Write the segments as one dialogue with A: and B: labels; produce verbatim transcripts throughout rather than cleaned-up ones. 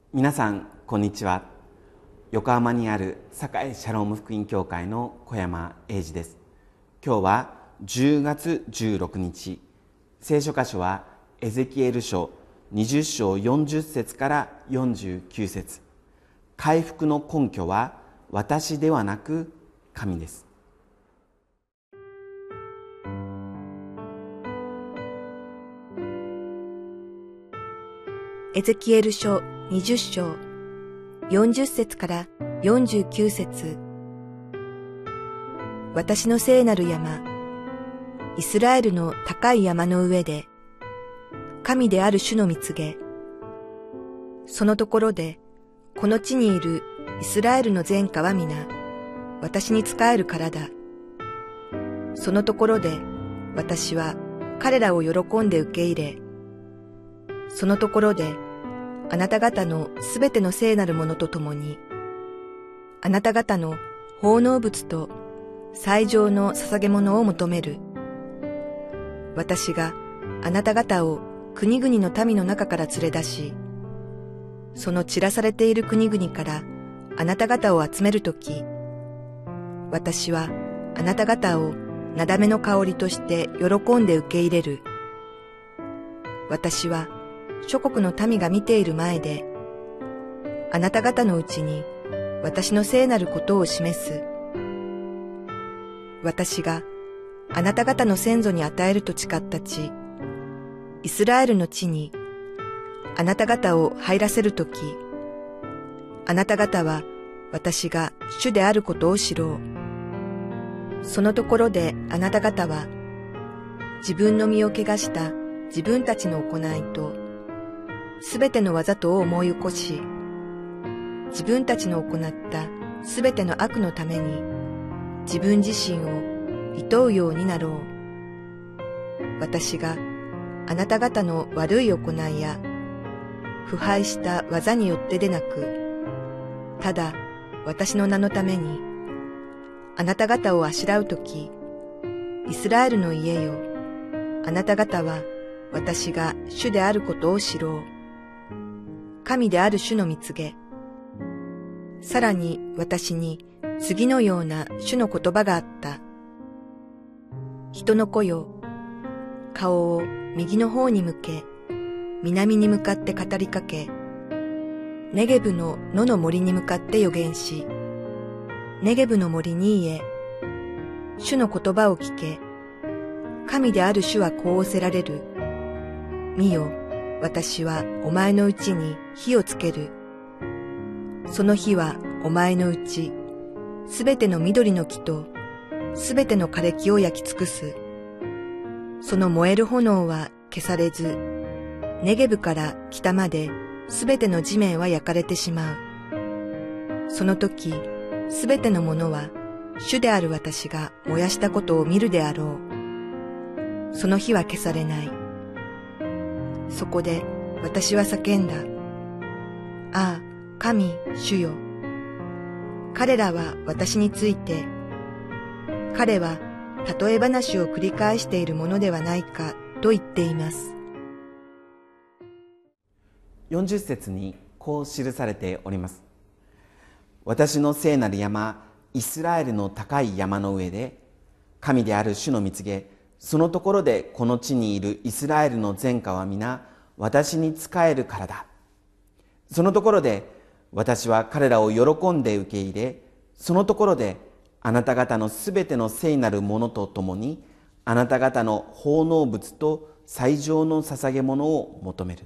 A: 皆さんこんにちは。横浜にある栄シャローム福音教会の小山英二です。今日はじゅうがつじゅうろくにち、聖書箇所はエゼキエル書にじゅっしょうよんじゅっせつからよんじゅうきゅうせつ。回復の根拠は私ではなく神です。
B: エゼキエル書にじゅっしょうよんじゅっせつからよんじゅうきゅうせつ。私の聖なる山、イスラエルの高い山の上で、神である主の御告げ。そのところで、この地にいるイスラエルの全家は皆、私に仕えるからだ。そのところで、私は彼らを喜んで受け入れ、そのところで、あなた方のすべての聖なるものとともに、あなた方の奉納物と最上の捧げ物を求める。私があなた方を国々の民の中から連れ出し、その散らされている国々からあなた方を集めるとき、私はあなた方をなだめの香りとして喜んで受け入れる。私は諸国の民が見ている前で、あなた方のうちに私の聖なることを示す。私があなた方の先祖に与えると誓った地、イスラエルの地にあなた方を入らせるとき、あなた方は私が主であることを知ろう。そのところであなた方は自分の身を汚した自分たちの行いとすべての技とを思い起こし、自分たちの行ったすべての悪のために自分自身を厭うようになろう。私があなた方の悪い行いや腐敗した技によってでなく、ただ私の名のためにあなた方をあしらうとき、イスラエルの家よ、あなた方は私が主であることを知ろう。神である主の御告げ。さらに私に次のような主の言葉があった。人の子よ、顔を右の方に向け、南に向かって語りかけ、ネゲブの野の森に向かって予言し、ネゲブの森に言え、主の言葉を聞け。神である主はこう仰せられる。見よ、私はお前のうちに火をつける。その火はお前のうち、すべての緑の木とすべての枯れ木を焼き尽くす。その燃える炎は消されず、ネゲブから北まですべての地面は焼かれてしまう。その時、すべてのものは主である私が燃やしたことを見るであろう。その火は消されない。そこで私は叫んだ。ああ、神、主よ。彼らは私について、彼は例え話を繰り返しているものではないかと言っています。
A: よんじゅっせつにこう記されております。私の聖なる山、イスラエルの高い山の上で、神である主の御告げ、そのところでこの地にいるイスラエルの全家は皆私に仕えるからだ。そのところで私は彼らを喜んで受け入れ、そのところであなた方のすべての聖なるものとともにあなた方の奉納物と最上の捧げ物を求める。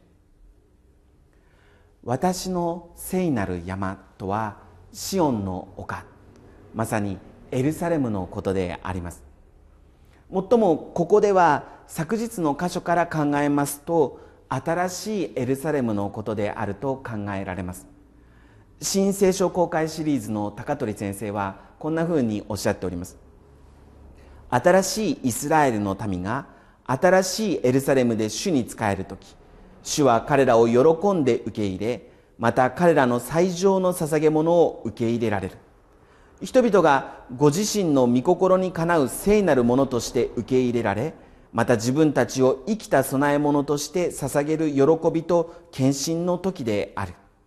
A: 私の聖なる山とはシオンの丘、まさにエルサレムのことであります。もっともここでは昨日の箇所から考えますと、新しいエルサレムのことであると考えられます。新聖書公開シリーズの高取先生はこんなふうにおっしゃっております。新しいイスラエルの民が新しいエルサレムで主に仕えるとき、主は彼らを喜んで受け入れ、また彼らの最上の捧げ物を受け入れられる。人々がご自身の御心にかなう聖なるものとして受け入れられ、また自分たちを生きた供え物として捧げる喜びと献身の時である。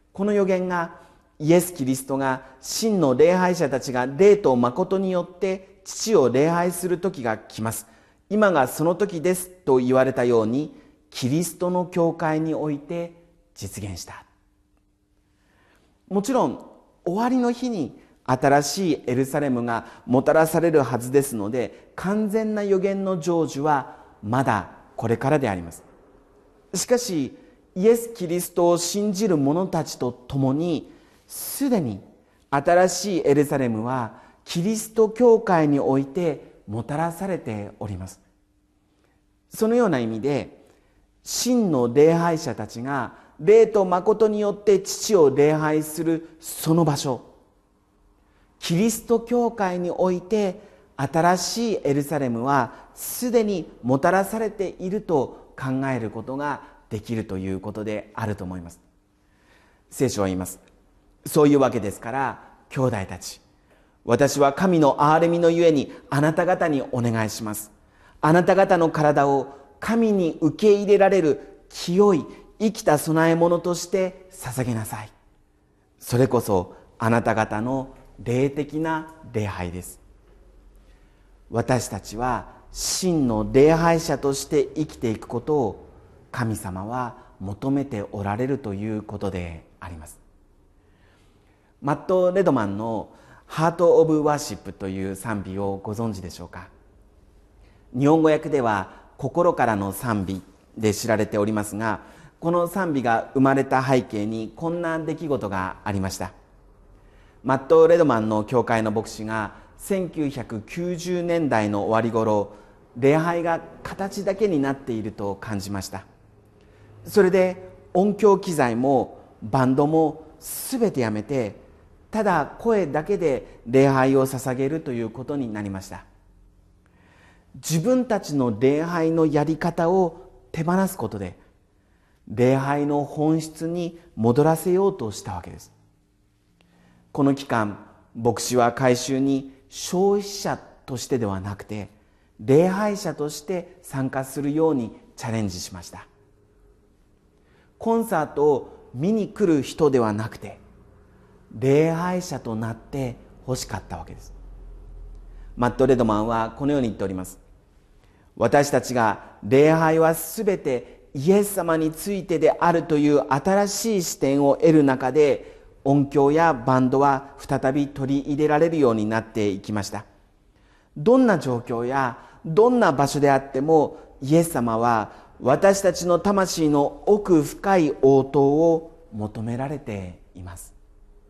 A: この預言がイエス・キリストが真の礼拝者たちが霊と誠によって父を礼拝する時が来ます。今がその時ですと言われたように、キリストの教会において実現した。もちろん終わりの日に新しいエルサレムがもたらされるはずですので、完全な預言の成就はまだこれからであります。しかしイエス・キリストを信じる者たちと共に、すでに新しいエルサレムはキリスト教会においてもたらされております。そのような意味で、真の礼拝者たちが霊と誠によって父を礼拝するその場所、キリスト教会において新しいエルサレムはすでにもたらされていると考えることができるということであると思います。聖書は言います。そういうわけですから、兄弟たち、私は神の憐れみのゆえにあなた方にお願いします。あなた方の体を神に受け入れられる清い生きた供え物として捧げなさい。それこそあなた方の霊的な礼拝です。私たちは真の礼拝者として生きていくことを神様は求めておられるということであります。マット・レドマンのハート・オブ・ワーシップという賛美をご存知でしょうか。日本語訳では心からの賛美で知られておりますが、この賛美が生まれた背景にこんな出来事がありました。マット・レドマンの教会の牧師がせんきゅうひゃくきゅうじゅうねんだいの終わり頃、礼拝が形だけになっていると感じました。それで音響機材もバンドもすべてやめて、ただ声だけで礼拝を捧げるということになりました。自分たちの礼拝のやり方を手放すことで、礼拝の本質に戻らせようとしたわけです。この期間、牧師は改宗に消費者としてではなくて、礼拝者として参加するようにチャレンジしました。コンサートを見に来る人ではなくて、礼拝者となって欲しかったわけです。マット・レドマンはこのように言っております。私たちが礼拝はすべてイエス様についてであるという新しい視点を得る中で、音響やバンドは再び取り入れられるようになっていきました。どんな状況やどんな場所であっても、イエス様は私たちの魂の奥深い応答を求められています。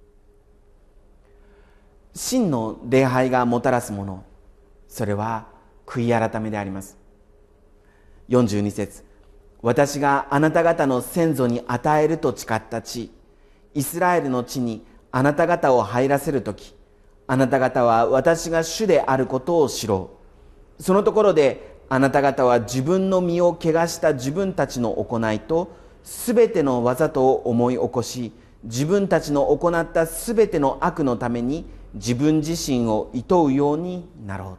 A: 真の礼拝がもたらすもの、それは悔い改めであります。よんじゅうに節、私があなた方の先祖に与えると誓った地、イスラエルの地にあなた方を入らせるとき、あなた方は私が主であることを知ろう。そのところであなた方は自分の身を汚した自分たちの行いとすべての技とを思い起こし、自分たちの行ったすべての悪のために自分自身を厭うようになろう。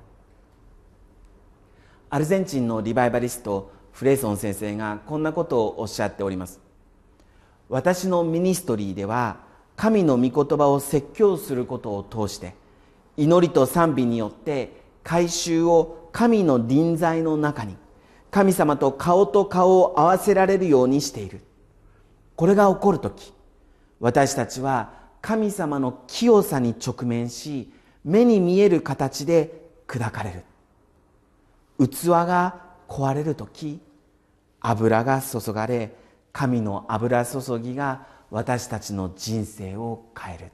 A: アルゼンチンのリバイバリストフレーソン先生がこんなことをおっしゃっております。私のミニストリーでは、神の御言葉を説教することを通して、祈りと賛美によって改宗を神の臨在の中に、神様と顔と顔を合わせられるようにしている。これが起こるとき、私たちは神様の清さに直面し、目に見える形で砕かれる。器が壊れるとき、油が注がれ、神の油注ぎが私たちの人生を変える。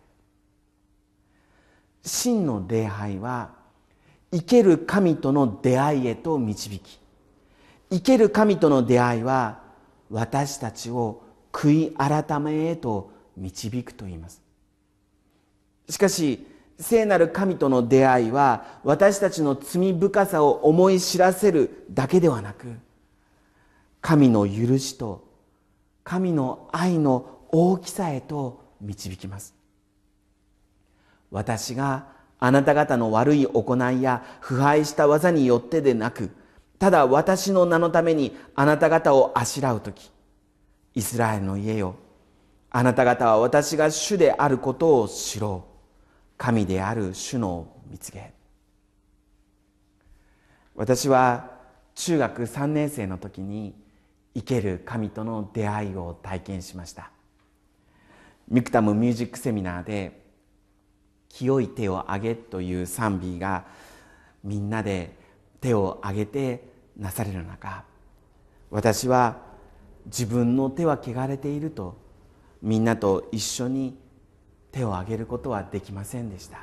A: 真の礼拝は生ける神との出会いへと導き、生ける神との出会いは私たちを悔い改めへと導くと言います。しかし聖なる神との出会いは私たちの罪深さを思い知らせるだけではなく、神の許しと神の愛の大きさへと導きます。私があなた方の悪い行いや腐敗した技によってでなく、ただ私の名のためにあなた方をあしらうとき、イスラエルの家よ、 あなた方は私が主であることを知ろう。神である主の蜜げ。私は中学さんねん生の時に生ける神との出会いを体験しました。ミクタムミュージックセミナーで清い手を挙げという賛美がみんなで手を挙げてなされる中、私は自分の手は汚れているとみんなと一緒に手を挙げることはできませんでした。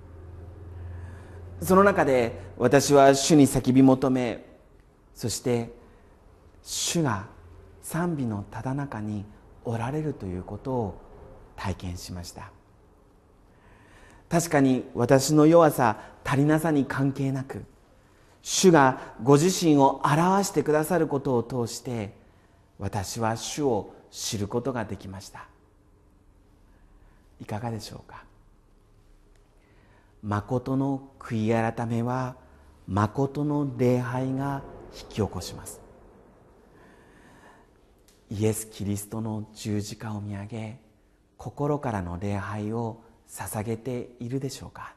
A: その中で私は主に叫び求め、そして主が賛美のただ中におられるということを体験しました。確かに私の弱さ、足りなさに関係なく、主がご自身を表してくださることを通して私は主を知ることができました。いかがでしょうか。誠の悔い改めは誠の礼拝が引き起こします。イエス・キリストの十字架を見上げ、心からの礼拝を捧げているでしょうか。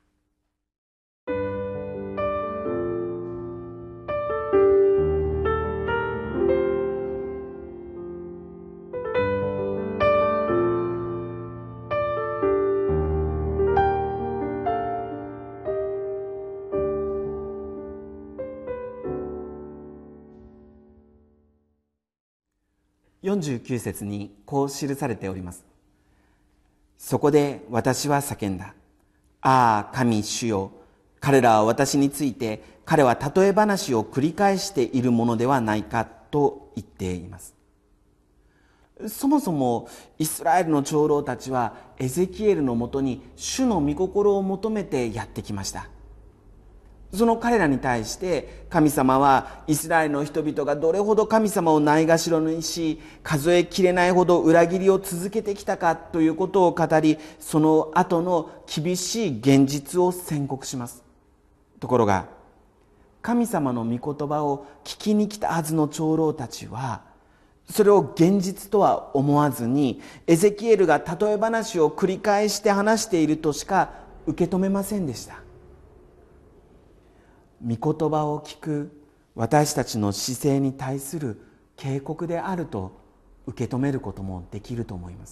A: よんじゅうきゅう節にこう記されております。そこで私は叫んだ。ああ、神主よ。彼らは私について、彼は例え話を繰り返しているものではないかと言っています。そもそもイスラエルの長老たちはエゼキエルのもとに主の御心を求めてやってきました。その彼らに対して神様はイスラエルの人々がどれほど神様をないがしろにし、数えきれないほど裏切りを続けてきたかということを語り、その後の厳しい現実を宣告します。ところが神様の御言葉を聞きに来たはずの長老たちはそれを現実とは思わずに、エゼキエルが例え話を繰り返して話しているとしか受け止めませんでした。御言葉を聞く私たちの姿勢に対する警告であると受け止めることもできると思います。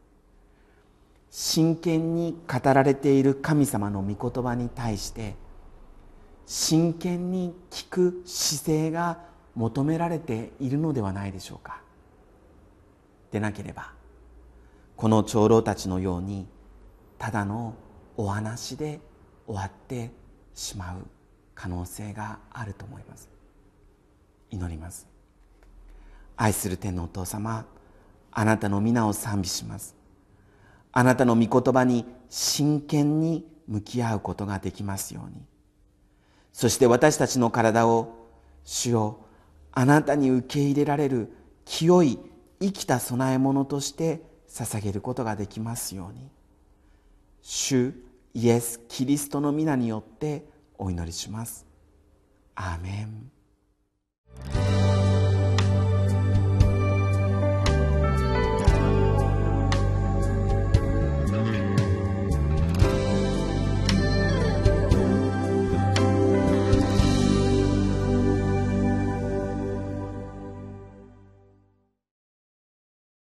A: 真剣に語られている神様の御言葉に対して真剣に聞く姿勢が求められているのではないでしょうか。でなければこの長老たちのようにただのお話で終わってしまう可能性があると思います。祈ります。愛する天のお父様、あなたの皆を賛美します。あなたの御言葉に真剣に向き合うことができますように。そして私たちの体を主よ、あなたに受け入れられる清い生きた供え物として捧げることができますように。主イエス・キリストの皆によってお祈りします。アーメン。